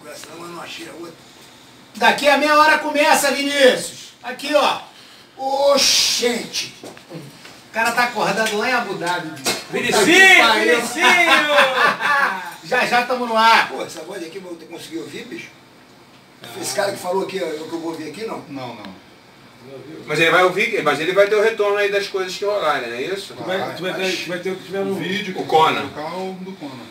senão eu não achei a outra. Daqui a meia hora começa, Vinícius. Aqui, ó. Oxente! O cara tá acordado lá em Abu Dhabi. Vinicinho! Vinicinho! Já estamos no ar. Pô, essa voz aqui eu vou conseguir ouvir, bicho? Esse cara que falou aqui, é o que eu vou ouvir aqui, não? Não. Mas ele vai ouvir, mas ele vai ter o retorno aí das coisas que rolarem, não é isso? Tu vai ter o que tiver no vídeo, o Conan. local do Conan.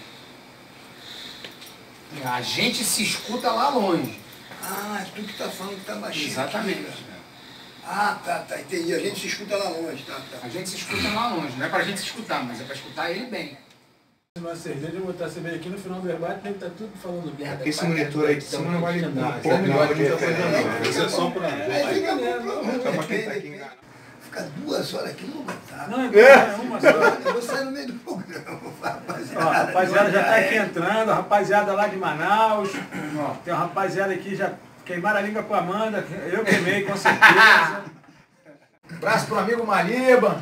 A gente se escuta lá longe. Ah, é tu que tá falando que tá baixinho. Exatamente. Aqui, ah, tá, entendi. A gente se escuta lá longe, tá. A gente se escuta lá longe. Não é pra gente se escutar, mas é pra escutar ele bem. Uma cerveja, eu vou botar a cerveja aqui no final do debate, ele tá tudo falando merda. Porque esse monitor aí de cima não vale nada. Isso é só pra... Só pra quem tá aqui enganado. Ficar 2 horas aqui não vai estar. Não, é uma só. Eu vou sair no meio do programa, rapaziada. Ó, a rapaziada já tá aqui entrando, a rapaziada lá de Manaus. Ó, tem uma rapaziada aqui, já queimaram a língua com a Amanda, eu queimei com certeza. Abraço pro amigo Maliba.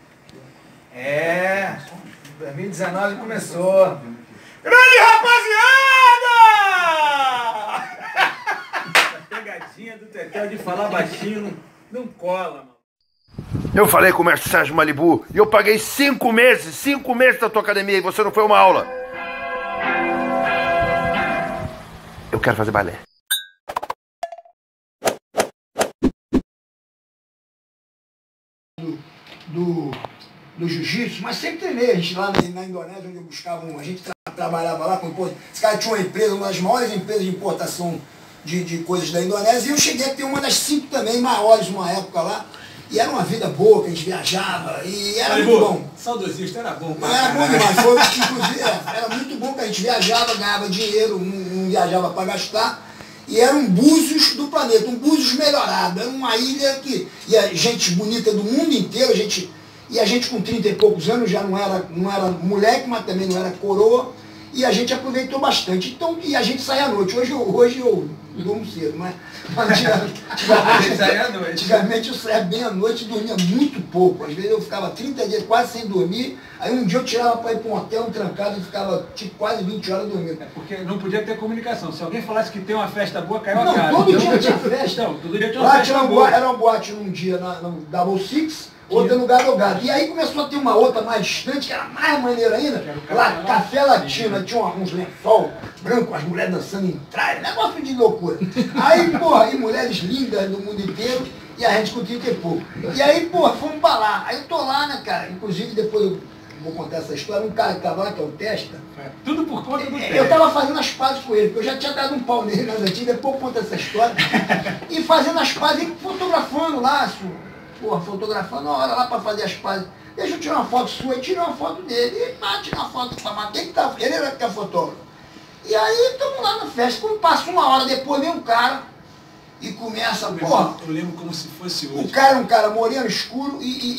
2019 começou. Grande rapaziada! A pegadinha do Tetel de falar baixinho não cola, mano. Eu falei com o mestre Sérgio Malibu e eu paguei 5 meses da tua academia e você não foi uma aula. Eu quero fazer balé. Do jiu-jitsu, mas sempre treinei. A gente lá na Indonésia, onde eu buscava a gente trabalhava lá com importação. Esse cara tinha uma empresa, uma das maiores empresas de importação de coisas da Indonésia, e eu cheguei a ter uma das 5 também maiores numa época lá. E era uma vida boa, que a gente viajava, e era muito bom. Saudosista era bom. Mas era bom demais, foi, inclusive, era muito bom que a gente viajava, ganhava dinheiro, não viajava para gastar. E era um Búzios do planeta, um Búzios melhorado. Era uma ilha que ia gente bonita do mundo inteiro, e a gente com 30 e poucos anos já não era moleque, mas também não era coroa, e a gente aproveitou bastante. Então, e a gente saía à noite. Hoje eu durmo cedo, mas antigamente eu saía bem à noite e dormia muito pouco. Às vezes eu ficava 30 dias quase sem dormir, aí um dia eu tirava para ir para um hotel trancado e ficava tipo quase 20 horas dormindo. É porque não podia ter comunicação. Se alguém falasse que tem uma festa boa, caiu a Não, cara. todo dia tinha festa. Não, todo dia tinha uma Lá festa boa. era uma boate num dia no Double Six, outra no Gado Gado. E aí começou a ter uma outra mais distante, que era mais maneira ainda. Lá, Café Latino, tinha uns lençol branco, as mulheres dançando em trás, negócio de loucura. Aí, porra, e mulheres lindas do mundo inteiro, e a gente com 30 e pouco. E aí, porra, fomos pra lá. Aí eu tô lá, né, cara? Inclusive, depois eu vou contar essa história, um cara que tava lá, que é o Testa. Tudo por conta do Testa. Eu tava fazendo as pazes com ele, porque eu já tinha dado um pau nele nas antigas, depois eu conto essa história. E fazendo as pazes, e fotografando lá, porra, fotografando na hora lá pra fazer as pazes. Deixa eu tirar uma foto sua, e tirei uma foto dele. E tirei uma foto pra quem que tá. Ele era que é fotógrafo. E aí estamos lá na festa, quando passa uma hora depois, vem um cara e começa, porra. Eu lembro como se fosse hoje. O cara era um cara moreno, escuro,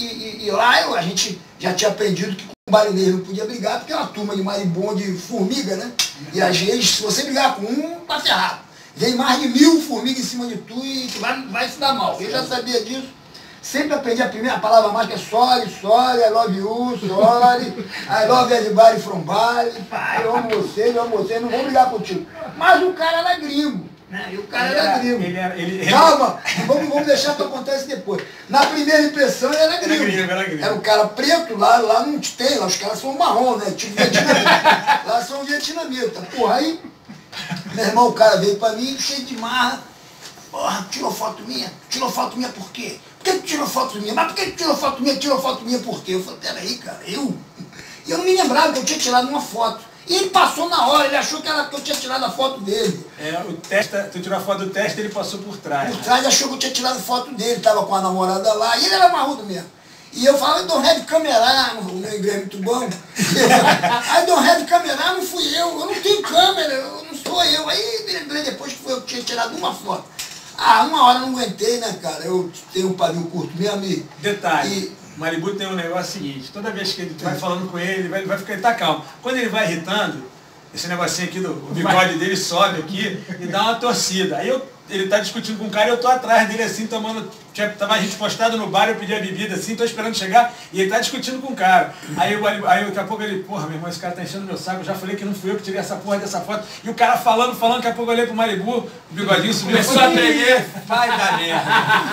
e lá a gente já tinha aprendido que com balinês não podia brigar, porque é uma turma de maribondo, de formiga, né? E às vezes, se você brigar com um, tá ferrado. Vem mais de 1000 formigas em cima de tu e tu vai se dar mal. Eu já sabia disso. Sempre aprendi a primeira palavra mágica é sorry, I love you, sorry, I love everybody from Bali, eu amo você, não vou brigar contigo. Mas o cara era gringo, né? E o cara era gringo. Calma, vamos deixar tu contar isso depois. Na primeira impressão ele era gringo. Era um cara preto, lá não tem, lá os caras são marrom, né? Tipo vietnamita. Lá são vietnamitas. Porra, aí, meu irmão, o cara veio pra mim cheio de marra. Porra, tirou foto minha? Tirou foto minha por quê? Por que tu tirou foto minha? Mas por que tu tirou foto minha? Tirou foto minha por quê? Eu falei, peraí, cara, eu? E eu não me lembrava que eu tinha tirado uma foto. E ele passou na hora, ele achou que eu tinha tirado a foto dele. O Testa, tu tirou a foto do Testa, ele passou por trás. Por trás, achou que eu tinha tirado foto dele, tava com a namorada lá, e ele era marrudo mesmo. E eu falava, I don't have camera, o meu inglês é muito bom. I don't have camera, não fui eu não tenho câmera, não sou eu. Aí lembrei depois que foi eu que tinha tirado uma foto. Uma hora não aguentei, né, cara? Eu tenho um pavio curto mesmo e... Detalhe, Malibu tem um negócio seguinte, toda vez que ele vai falando com ele, ele tá calmo. Quando ele vai irritando, esse negocinho aqui, o bigode dele sobe aqui e dá uma torcida. Aí ele tá discutindo com o cara e eu tô atrás dele assim, tomando tava a gente postado no bar, eu pedi a bebida assim, tô esperando chegar, e ele tá discutindo com o cara. Aí daqui a pouco ele, porra, meu irmão, esse cara tá enchendo meu saco, eu já falei que não fui eu que tirei essa porra dessa foto. E o cara falando, daqui a pouco eu olhei pro Maribu, o bigodinho subiu. Começou a tremer, vai dar merda.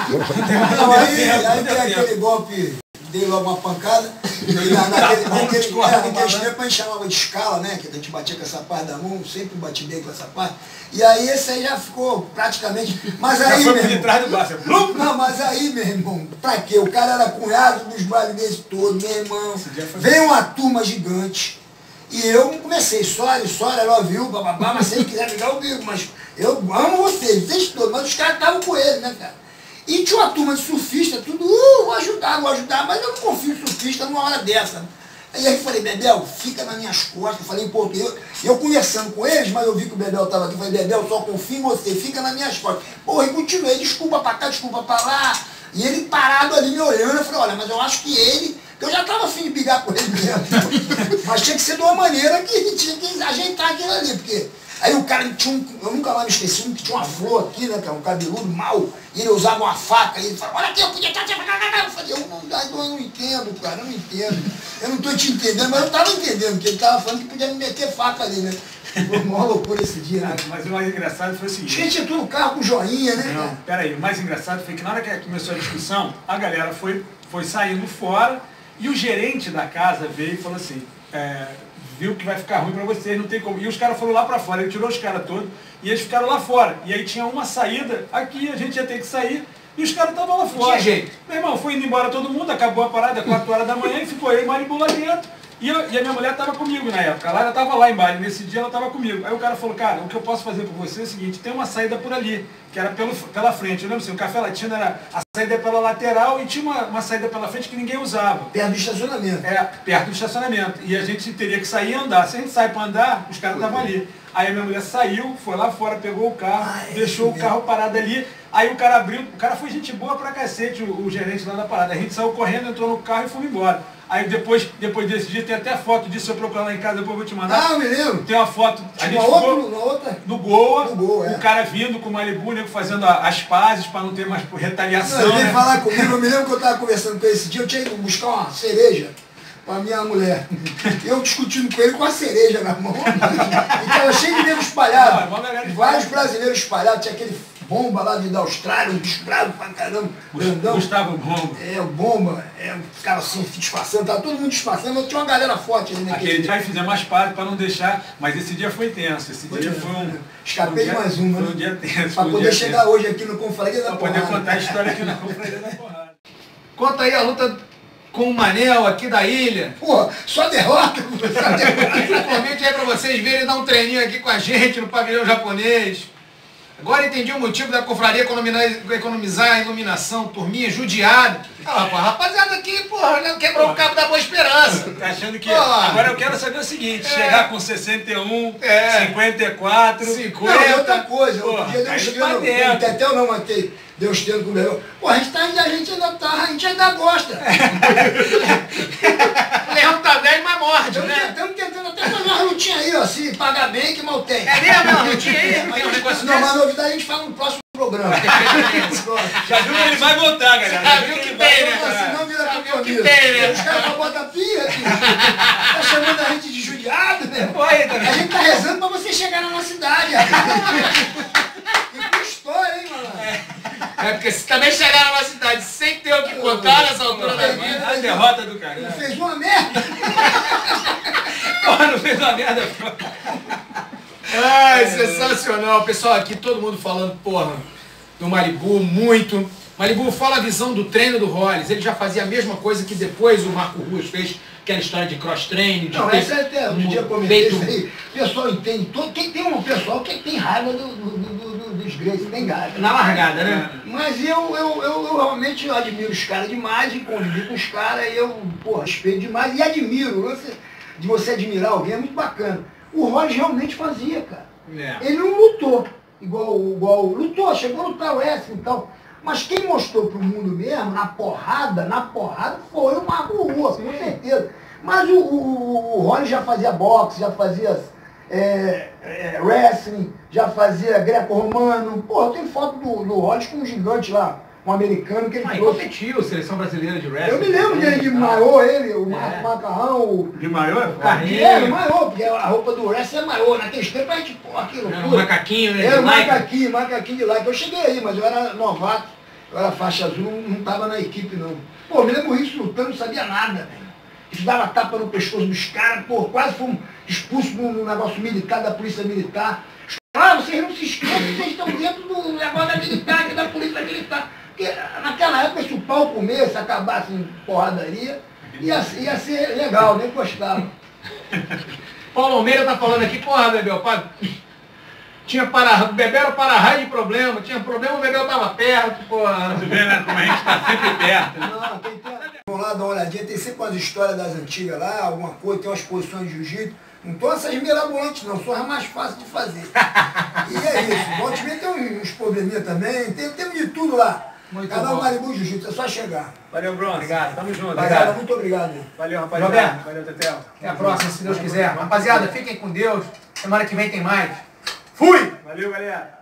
Não, aí tem aquele golpe, dei logo uma pancada, e naqueles tempos a gente chamava de escala, né? Que a gente batia com essa parte da mão, sempre bati bem com essa parte. E aí esse aí já ficou praticamente. Mas aí, meu irmão, não, mas aí, meu irmão, pra quê? O cara era cunhado dos brasileiros todos, meu irmão. Veio uma turma gigante. E eu comecei, história, ela viu, bababá, mas se ele quiser ligar, eu vivo. Mas eu amo vocês todos, mas os caras estavam com ele, né, cara? E tinha uma turma de surfista, tudo, vou ajudar, mas eu não confio em surfista numa hora dessa. Aí eu falei, Bebel, fica nas minhas costas. Eu falei em português, eu conversando com eles, mas eu vi que o Bebel estava aqui. Eu falei, Bebel, só confio em você, fica nas minhas costas. Porra, e continuei, desculpa pra cá, desculpa pra lá. E ele parado ali me olhando, eu falei, olha, mas eu acho que ele, eu já estava afim de brigar com ele mesmo. Mas tinha que ser de uma maneira que tinha que ajeitar aquilo ali, porque... Aí o cara tinha eu nunca mais me esqueci, que tinha uma flor aqui, né, cara, um cabeludo mau, e ele usava uma faca, e ele falava, olha aqui, eu podia estar... Eu falei, eu não entendo, cara, eu não entendo. Eu não estou te entendendo, mas eu estava entendendo, porque ele estava falando que podia me meter faca ali, né? Foi uma loucura esse dia, né? Mas o mais engraçado foi o seguinte... Gente, entrou no carro com joinha, né, não, cara? Peraí, o mais engraçado foi que na hora que começou a discussão, a galera foi saindo fora, e o gerente da casa veio e falou assim, viu que vai ficar ruim pra vocês, não tem como. E os caras foram lá pra fora, ele tirou os caras todos, e eles ficaram lá fora. E aí tinha uma saída aqui, a gente ia ter que sair, e os caras estavam lá fora. Tinha jeito. Meu irmão, foi indo embora todo mundo, acabou a parada, 4 horas da manhã, e ficou eu e Maribu lá dentro. E a minha mulher estava comigo na época, ela estava lá embaixo, nesse dia ela estava comigo. Aí o cara falou, cara, o que eu posso fazer por você é o seguinte, tem uma saída por ali, que era pela frente. Eu lembro assim, o Café Latino era a saída pela lateral e tinha uma saída pela frente que ninguém usava. Perto do estacionamento. Perto do estacionamento. E a gente teria que sair e andar. Se a gente sai para andar, os caras estavam ali. Aí a minha mulher saiu, foi lá fora, pegou o carro, deixou o carro parado ali. Aí o cara abriu, o cara foi gente boa pra cacete, o gerente lá da parada. A gente saiu correndo, entrou no carro e fomos embora. Aí depois desse dia tem até foto disso, eu procurar lá em casa, depois eu vou te mandar. Ah, me lembro. Tem uma foto. A gente outra? No Goa, Goa, o cara vindo com o Malibu, né, fazendo as pazes para não ter mais retaliação. Não, ele veio né? falar comigo, eu me lembro que eu estava conversando com ele esse dia, eu tinha ido buscar uma cereja para minha mulher. Eu discutindo com ele com a cereja na mão. E estava cheio de nego espalhado. Vários brasileiros espalhados, tinha aquele Bomba lá da Austrália, um bicho bravo pra caramba, grandão. Gustavo Bomba. O Bomba, ficava assim, disfarçando, tava todo mundo disfarçando, mas tinha uma galera forte ali naquele dia. Aí fizemos mais parte para não deixar, mas esse dia foi tenso, esse dia foi um... Escapei de mais uma, né? Foi um dia tenso. Pra poder chegar hoje aqui no Confraria da Porrada. Pra poder contar a história aqui na Confraria da Porrada. Conta aí a luta com o Manel aqui da ilha. Porra, só derrota. Principalmente aí pra vocês verem dar um treininho aqui com a gente no pavilhão japonês. Agora entendi o motivo da confraria economizar a iluminação, turminha judiada. Ah, pô, rapaziada aqui, porra, quebrou o cabo da Boa Esperança. Tá achando que... Agora eu quero saber o seguinte, chegar com 61, 54... 50... Não, outra coisa, porra, podia Deus tendo, Tetel não matei, Deus tendo com o melhor. Pô, a gente ainda gosta. O leão tá velho, mas morde, né? Estamos tentando até fazer uma lutinha aí, ó, se pagar bem que mal tem. É mesmo, uma lutinha aí? Tem um negócio não, mas novidade a gente fala no próximo programa. Já viu que ele vai voltar, galera. Já viu que tem, né? Senão vira compromisso. Os caras só botam pia aqui. Tá chamando a gente de judiado, né? A gente tá rezando pra você chegar na nossa cidade. E com história, hein, mano? Porque se também chegar na nossa cidade sem ter o que contar nessa altura da vida... A derrota do cara. Ele fez uma merda. Porra, não fez uma merda. Ai, sensacional. Pessoal, aqui todo mundo falando, porra, do Malibu, muito. Malibu, fala a visão do treino do Hollis. Ele já fazia a mesma coisa que depois o Marco Ruas fez, aquela história de cross-training. Não, essa é até um dia comentei isso aí. O pessoal entende. Tem um pessoal que tem raiva dos Gracie, tem raiva. Na largada, né? Mas eu realmente admiro os caras demais e convivi com os caras e eu, porra, respeito demais e admiro. De você admirar alguém é muito bacana. O Hollis realmente fazia, cara. Ele não lutou igual lutou, chegou a lutar o wrestling e tal. Mas quem mostrou pro mundo mesmo, na porrada foi o Marco Ruas, com certeza. Mas o Hollis já fazia boxe, já fazia wrestling, já fazia greco-romano. Pô, tem foto do Hollis com um gigante lá, um americano que ele Mas trouxe. competiu, seleção brasileira de wrestling. Eu me lembro dele de maiô, ele, o macarrão, o... De maior? Era maiô, porque a roupa do wrestling é maiô. Naqueles tempos a gente, pô, aquilo. Era um macaquinho, né? Era um de Nike. macaquinho de like. Eu cheguei aí, mas eu era novato, eu era faixa azul, não tava na equipe não. Pô, me lembro isso lutando, não sabia nada, velho. Isso dava tapa no pescoço dos caras, pô, quase fomos expulsos num negócio militar, da polícia militar. Ah, vocês não se esqueçam, vocês estão dentro do negócio da militar, da polícia militar. Porque naquela época, se o pau comesse, acabasse em porradaria, ia ser legal, nem gostava. Paulo Almeida tá falando aqui, porra, Bebel, pá, o Bebel era para-raio de problema, tinha problema, o Bebel tava perto, porra. Você vê, né, como a gente tá sempre perto. Não, vamos lá dar uma olhadinha, tem sempre umas histórias das antigas lá, alguma coisa, tem umas posições de jiu-jitsu. Não tô essas mirabolantes não, são as mais fáceis de fazer. E é isso, volte ver, tem uns probleminha também, tem de tudo lá. Canal Malibu Jiu-Jitsu, é só chegar. Valeu, Bronze. Obrigado, tamo junto. Rapaziada, muito obrigado. Valeu, rapaziada. Roberto. Valeu, Tetel. Até a próxima, se Deus quiser. Rapaziada, fiquem com Deus. Semana que vem tem mais. Fui! Valeu, galera.